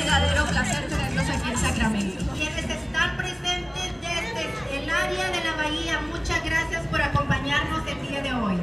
verdadero placer tenerlos aquí en Sacramento. Quienes están presentes desde el área de la Bahía, muchas gracias por acompañarnos el día de hoy.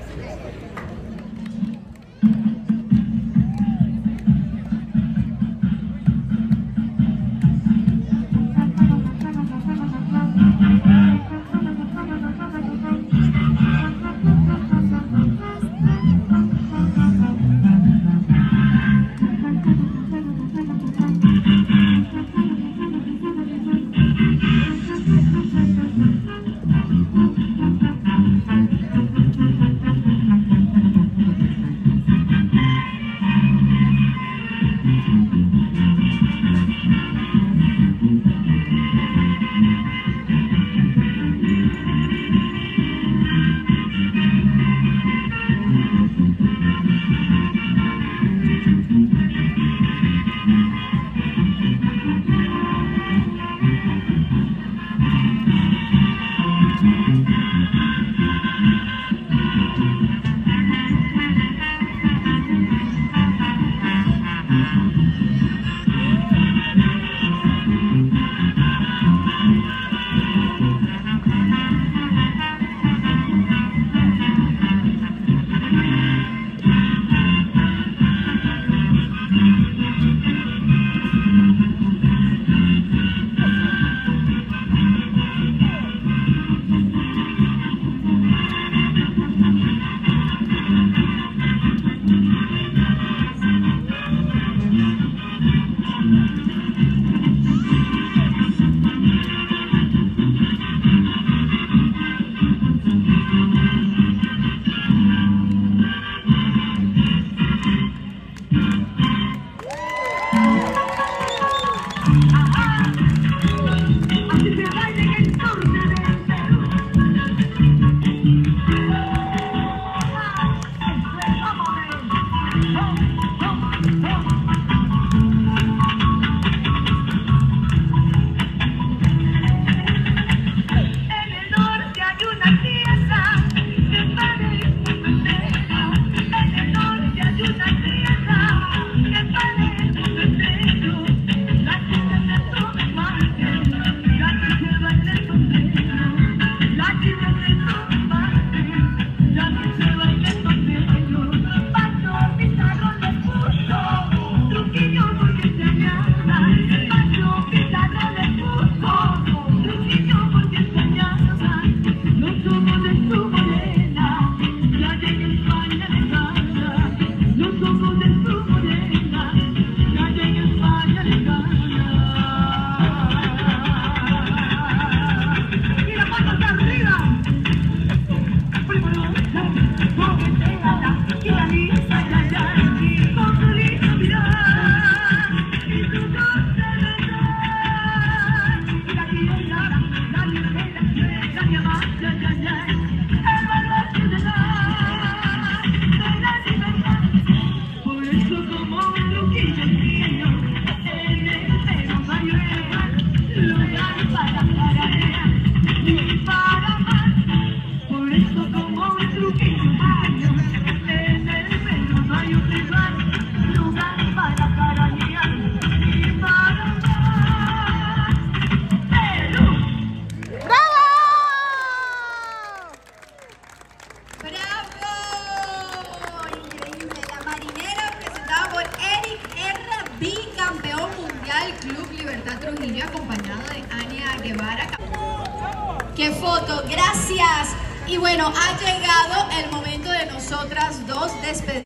Club Libertad Trujillo, acompañado de Ania Guevara. ¡Qué foto! ¡Gracias! Y bueno, ha llegado el momento de nosotras dos despedir.